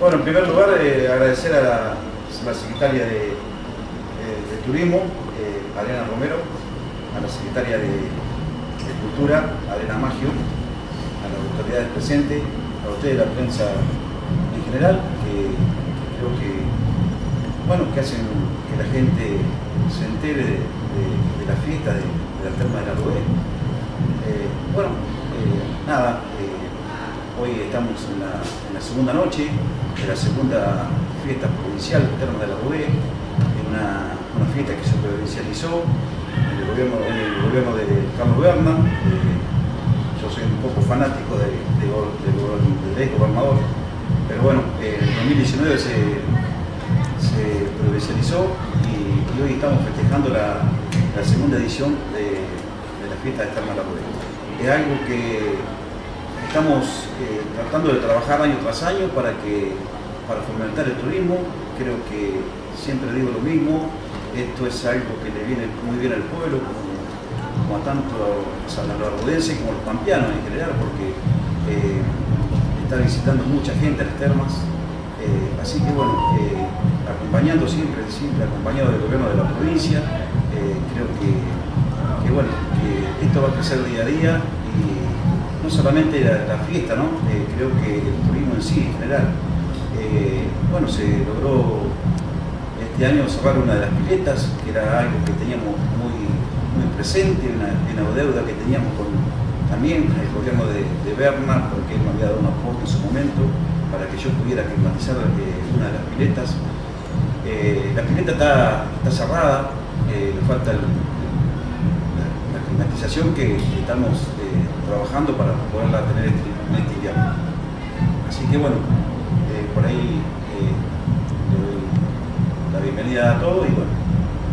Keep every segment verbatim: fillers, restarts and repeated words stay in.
Bueno, en primer lugar, eh, agradecer a la, a la secretaria de, de, de Turismo, eh, Adriana Romero, a la secretaria de, de Cultura, Adriana Maggio, a las autoridades presentes, a ustedes, la prensa en general, que, que creo que, bueno, que hacen que la gente se entere de, de, de la fiesta de, de la terma de la Rudé. Eh, bueno, eh, nada, eh, hoy estamos en la, en la segunda noche de la segunda fiesta provincial Termas de la Rudé, una, una fiesta que se provincializó en el gobierno, en el gobierno de Carlos Berna. Eh, yo soy un poco fanático de, de, de, del ex gobernador, pero bueno, eh, en dos mil diecinueve se, se provincializó y, y hoy estamos festejando la, la segunda edición de, de la fiesta de Termas de la Rudé. Es algo que estamos eh, tratando de trabajar año tras año para, que, para fomentar el turismo. Creo que siempre digo lo mismo, esto es algo que le viene muy bien al pueblo, como, como a tanto a los arrudenses como a los pampeanos en general, porque eh, está visitando mucha gente a las termas. Eh, así que bueno, eh, acompañando siempre, siempre acompañado del gobierno de la provincia, eh, creo que, que, bueno, que esto va a crecer día a día. Y no solamente la, la fiesta, ¿no? Eh, creo que el turismo en sí, en general. Eh, bueno, se logró este año cerrar una de las piletas, que era algo que teníamos muy, muy presente, una, una deuda que teníamos con también el gobierno de, de Berna, porque él me había dado un aporte en su momento para que yo pudiera climatizar eh, una de las piletas. Eh, la pileta está, está cerrada, eh, le falta el, la climatización que, que estamos eh, trabajando para poderla tener este, en este invierno. Así que bueno, eh, por ahí eh, le doy la bienvenida a todos y bueno.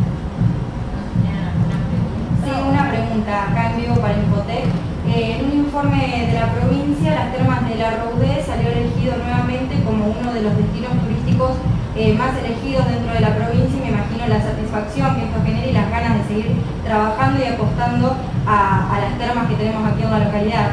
Sí, una pregunta acá en vivo para Infotec. Eh, en un informe de la provincia, las termas de la Rudé salió elegido nuevamente como uno de los destinos turísticos eh, más elegidos dentro de la provincia, y me imagino la satisfacción que esto genera y las ganas de seguir trabajando y apostando a, a las termas que tenemos aquí en la localidad.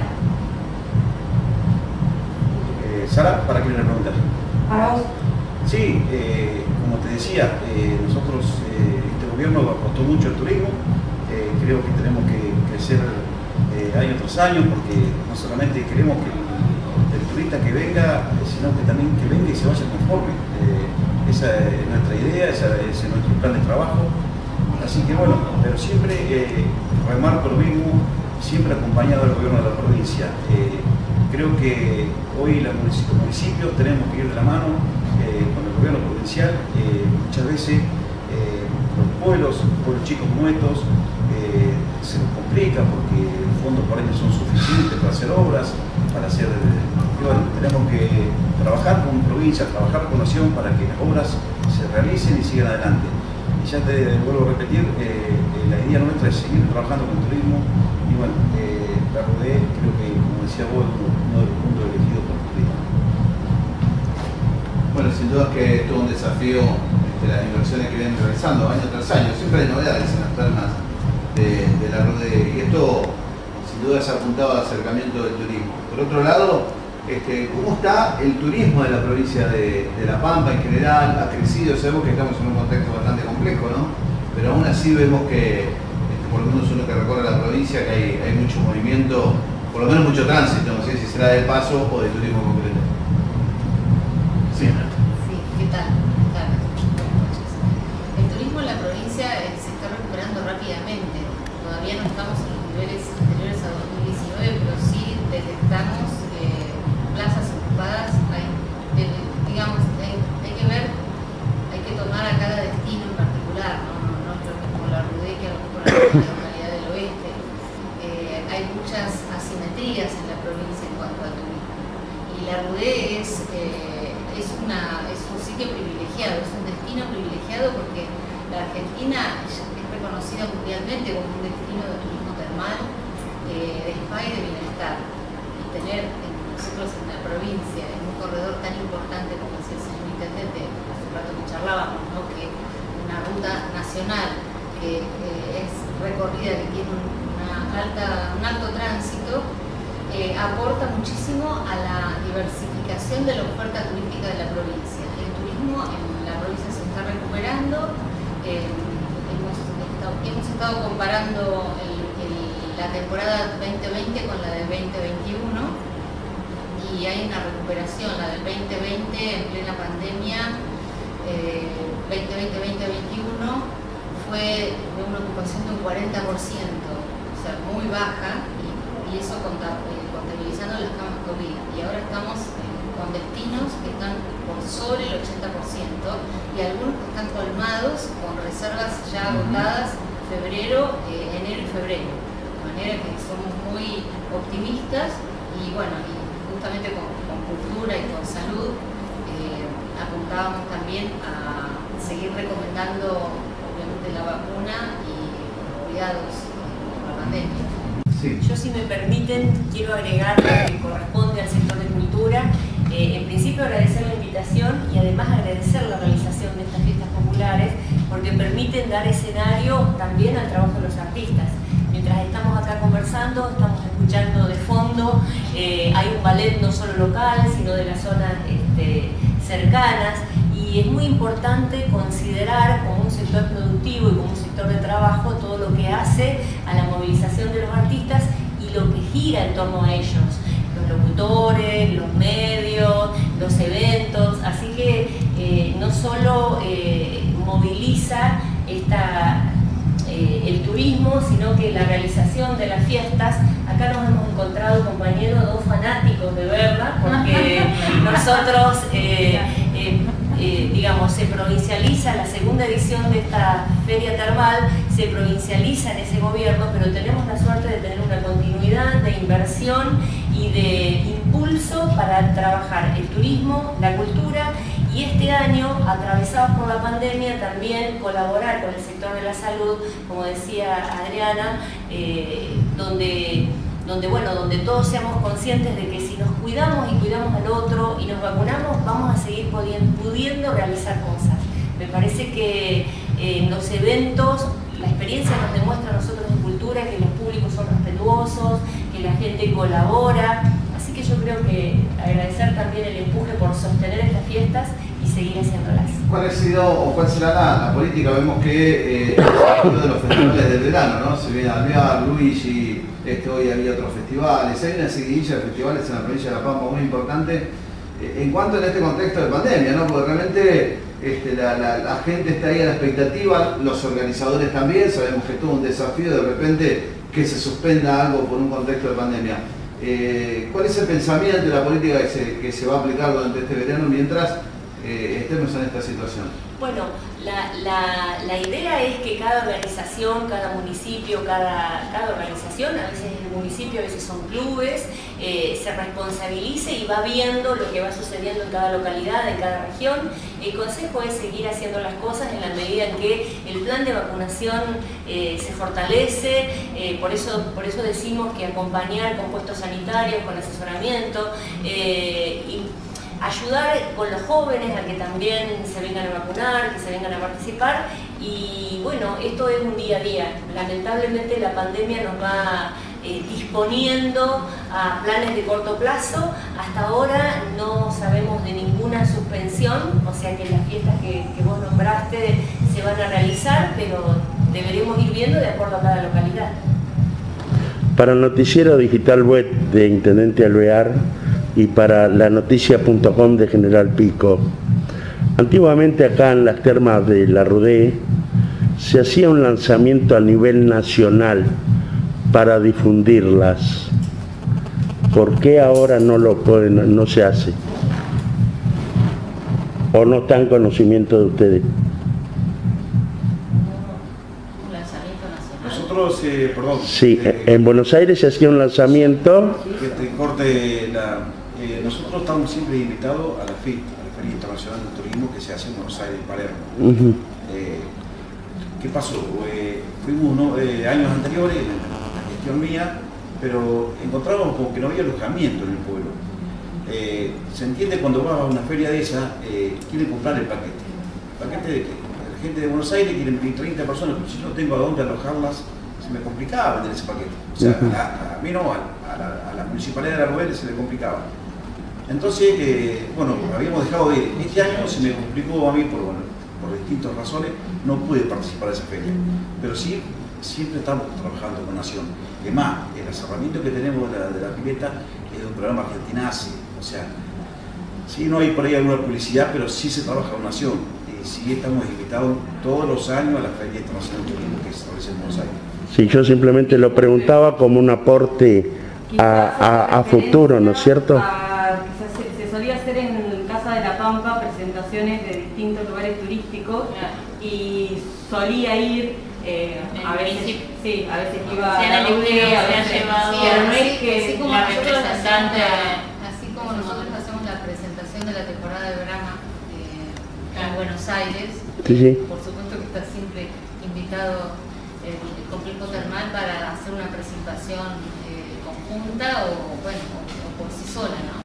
Eh, Sara, ¿para qué le preguntas? Para vos. Sí, eh, como te decía, eh, nosotros, eh, este gobierno apostó mucho al turismo. Eh, creo que tenemos que crecer eh, año tras año, porque no solamente queremos que el, el turista que venga, sino que también que venga y se vaya conforme. Eh, esa es nuestra idea, esa, ese es nuestro plan de trabajo. Así que bueno, pero siempre eh, remarco lo mismo, siempre acompañado del gobierno de la provincia. Eh, creo que hoy los municipios tenemos que ir de la mano eh, con el gobierno provincial. Eh, muchas veces eh, los pueblos, pueblos chicos como estos, eh, se nos complica porque los fondos por ahí no son suficientes para hacer obras, para hacer... Y bueno, tenemos que trabajar con provincia, trabajar con nación para que las obras se realicen y sigan adelante. Y ya te vuelvo a repetir, eh, eh, la idea nuestra es seguir trabajando con turismo y bueno, eh, la Rudé creo que, como decía vos, es uno de los puntos elegidos por el turismo. Bueno, sin duda que es todo un desafío este, las inversiones que vienen realizando año tras año. Siempre hay novedades en las termas de, de la Rudé y esto sin duda es apuntado al acercamiento del turismo. Por otro lado, este, ¿cómo está el turismo de la provincia de, de La Pampa en general? ¿Ha crecido? Sabemos que estamos en un contexto bastante complejo, ¿no? Pero aún así vemos que, este, por lo menos uno que recorre la provincia, que hay, hay mucho movimiento, por lo menos mucho tránsito, no sé si será de paso o de turismo concreto. Sí, sí, ¿qué tal? Buenas noches. El turismo en la provincia eh, se está recuperando rápidamente. Todavía no estamos en los niveles anteriores a dos mil diecinueve, pero sí detectamos eh, plazas ocupadas. Hay, eh, digamos, hay, hay que ver, hay que tomar a cada destino en particular, no, no, no es lo mismo la Rudé que a lo mejor la localidad del oeste. Eh, hay muchas asimetrías en la provincia en cuanto al turismo. Y la Rudé es... Eh, Es, una, es un sitio privilegiado, es un destino privilegiado porque la Argentina es reconocida mundialmente como un destino de turismo termal, eh, de spa y de bienestar. Y tener en, nosotros en la provincia, en un corredor tan importante como es el señor intendente, hace un rato que charlábamos, ¿no? Que una ruta nacional que eh, es recorrida, que tiene una alta, un alto tránsito, eh, aporta muchísimo a la diversificación diversificación de la oferta turística de la provincia. El turismo en la provincia se está recuperando. Eh, hemos, estado, hemos estado comparando el, el, la temporada veinte veinte con la del veinte veintiuno y hay una recuperación. La del veinte veinte en plena pandemia, eh, veinte veinte veinte veintiuno fue de una ocupación de un cuarenta por ciento, o sea, muy baja, y, y eso contabilizando las camas COVID. Y ahora estamos eh, con destinos que están por sobre el ochenta por ciento y algunos que están colmados con reservas ya agotadas febrero, eh, enero y febrero. De manera que somos muy optimistas y bueno, y justamente con, con cultura y con salud eh, apuntábamos también a seguir recomendando obviamente la vacuna y los cuidados por la pandemia. Sí. Yo, si me permiten, quiero agregar lo que corresponde al sector de cultura. Eh, en principio, agradecer la invitación y además agradecer la realización de estas fiestas populares, porque permiten dar escenario también al trabajo de los artistas. Mientras estamos acá conversando, estamos escuchando de fondo, eh, hay un ballet no solo local, sino de las zonas este, cercanas, y es muy importante considerar como un sector productivo y como un sector de trabajo todo lo que hace a la movilización de los artistas y lo que gira en torno a ellos, los locutores, los medios, los eventos, así que eh, no solo eh, moviliza esta, eh, el turismo, sino que la realización de las fiestas. Acá nos hemos encontrado, compañeros, dos fanáticos de verla, porque nosotros eh, eh, Eh, digamos, se provincializa la segunda edición de esta feria termal, se provincializa en ese gobierno, pero tenemos la suerte de tener una continuidad de inversión y de impulso para trabajar el turismo, la cultura, y este año, atravesados por la pandemia, también colaborar con el sector de la salud, como decía Adriana, eh, donde donde, bueno, donde todos seamos conscientes de que si nos cuidamos y cuidamos al otro y nos vacunamos, vamos a seguir pudiendo, pudiendo realizar cosas. Me parece que eh, en los eventos la experiencia nos demuestra a nosotros en cultura que los públicos son respetuosos, que la gente colabora, así que yo creo que agradecer también el empuje por sostener estas fiestas y seguir haciéndolas. ¿Cuál ha sido o cuál será la, la política? Vemos que eh, uno de los festivales del verano, ¿no? Se viene Alvear, Luigi, este, hoy había otros festivales, hay una seguidilla de festivales en la provincia de La Pampa muy importante, eh, en cuanto en este contexto de pandemia, ¿no? Porque realmente este, la, la, la gente está ahí a la expectativa, los organizadores también, sabemos que es todo un desafío de repente que se suspenda algo por un contexto de pandemia. Eh, ¿Cuál es el pensamiento de la política que se, que se va a aplicar durante este verano mientras eh, estemos en esta situación? Bueno, la, la, la idea es que cada organización, cada municipio, cada, cada organización, a veces es el municipio, a veces son clubes, eh, se responsabilice y va viendo lo que va sucediendo en cada localidad, en cada región. El consejo es seguir haciendo las cosas en la medida en que el plan de vacunación eh, se fortalece, eh, por, eso, por eso decimos que acompañar con puestos sanitarios, con asesoramiento, eh, y ayudar con los jóvenes a que también se vengan a vacunar, que se vengan a participar, y bueno, esto es un día a día. Lamentablemente la pandemia nos va eh, disponiendo a planes de corto plazo. Hasta ahora no sabemos de ninguna suspensión, o sea que las fiestas que, que vos nombraste se van a realizar, pero deberemos ir viendo de acuerdo a cada localidad. Para el Noticiero Digital Web de Intendente Alvear y para la noticia punto com de General Pico, antiguamente acá en las termas de la Rudé se hacía un lanzamiento a nivel nacional para difundirlas. ¿Por qué ahora no, lo pueden, no se hace? ¿O no está en conocimiento de ustedes? Nosotros, eh, perdón. Sí, eh, en Buenos Aires se hacía un lanzamiento. Que te corte la, eh, nosotros estamos siempre invitados a la FIT, a la Feria Internacional de Turismo que se hace en Buenos Aires, en Palermo. Uh-huh. eh, ¿Qué pasó? Eh, fuimos unos eh, años anteriores, en la gestión mía, pero encontramos como que no había alojamiento en el pueblo. Eh, se entiende cuando vas a una feria de esa, eh, quieren comprar el paquete. ¿El paquete de qué? La gente de Buenos Aires quieren treinta personas, pero si no tengo a dónde alojarlas, se me complicaba vender ese paquete. O sea, uh-huh. a, a mí no, a, a, la, a la municipalidad de la Rudé se le complicaba. Entonces, eh, bueno, habíamos dejado de ir. Este año se me complicó a mí por, bueno, por distintas razones, no pude participar de esa feria. Pero sí, siempre estamos trabajando con Nación. Es más, el acerramiento que tenemos de la, de la pileta es de un programa Argentinace. O sea, sí, no hay por ahí alguna publicidad, pero sí se trabaja con Nación. Y sí estamos invitados todos los años a la Feria Internacional de Turismo que se realiza en Buenos Aires. Sí, yo simplemente lo preguntaba como un aporte a, a, a futuro, ¿no es cierto? A, se, se solía hacer en Casa de la Pampa presentaciones de distintos lugares turísticos y solía ir, eh, a veces, sí, a veces iba a la Luque, a veces llevado, pero no es así, que así como la nosotros representante, hacemos, así como nosotros hacemos la presentación de la temporada de Brahma eh, en Buenos Aires, sí, sí. Por supuesto que está siempre invitado el, el complejo termal para hacer una presentación eh, conjunta o bueno o, o por sí sola, ¿no?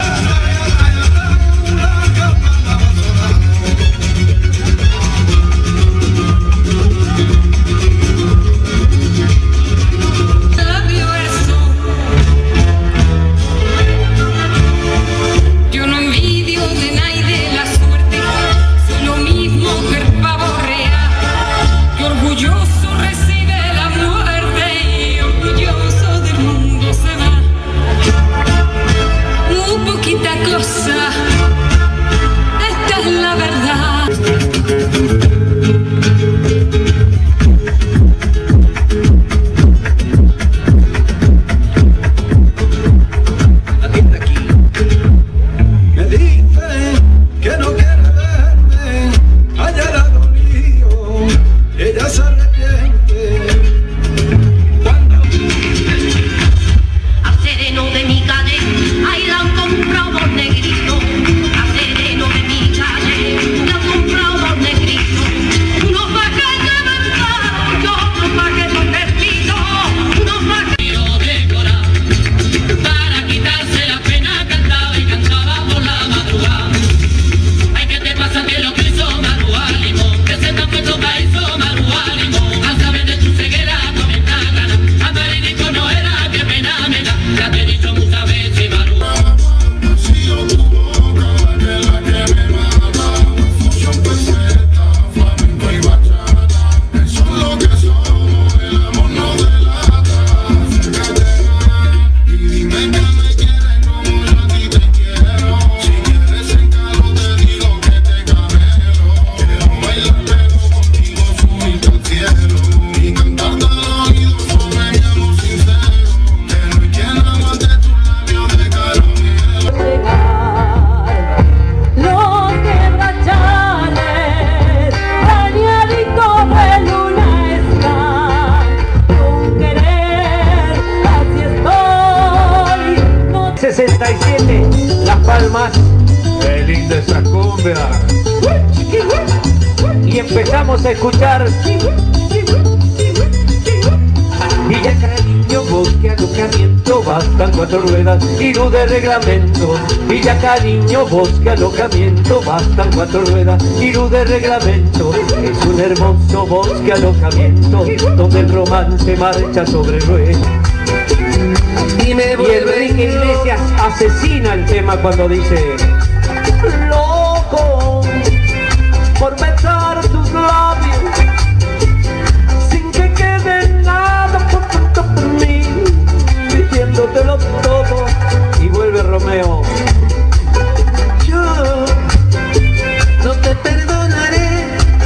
sesenta y siete, Las Palmas. Qué linda esa cumbia. Y empezamos a escuchar Villa Cariño, bosque, alojamiento, bastan cuatro ruedas y luz de reglamento. Villa Cariño, bosque, alojamiento, bastan cuatro ruedas y luz de reglamento. Es un hermoso bosque, alojamiento, donde el romance marcha sobre ruedas. Y, me y Enrique Iglesias asesina el tema cuando dice: loco por besar tus labios sin que quede nada por tanto por mí, diciéndotelo todo. Y vuelve Romeo: yo no te perdonaré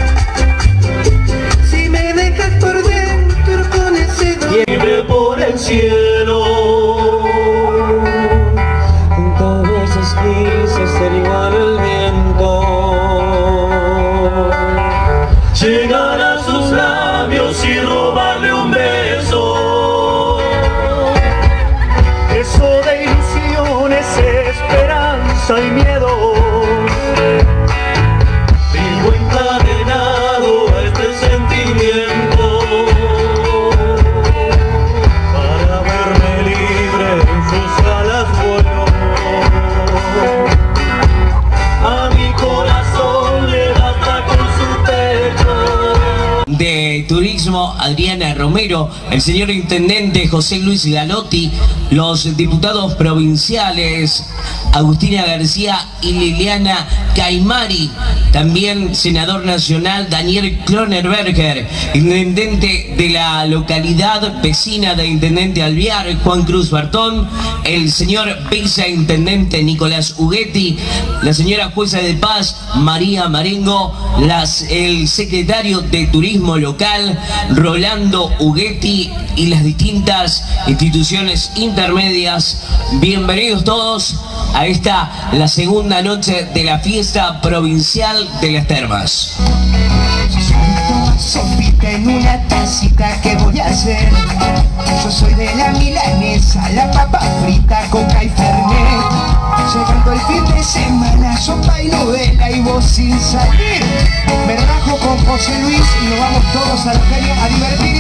si me dejas por dentro con ese dolor. Libre por el cielo, todos esos grises Adriana Romero, el señor intendente José Luis Galotti, los diputados provinciales Agustina García y Liliana Caimari, también senador nacional Daniel Kronerberger, intendente de la localidad vecina de Intendente Alvear, Juan Cruz Bartón, el señor viceintendente Nicolás Ughetti, la señora jueza de paz María Marengo, las, el secretario de Turismo local Rolando Ughetti y las distintas instituciones intermedias. Bienvenidos todos a esta, la segunda noche de la fiesta provincial de las termas. Sopita en una tacita, ¿qué voy a hacer? Yo soy de la milanesa, la papa frita, coca y fernet. Llegando el fin de semana, sopa y novela y vos sin salir. Me rajo con José Luis y nos vamos todos a la calle a divertir.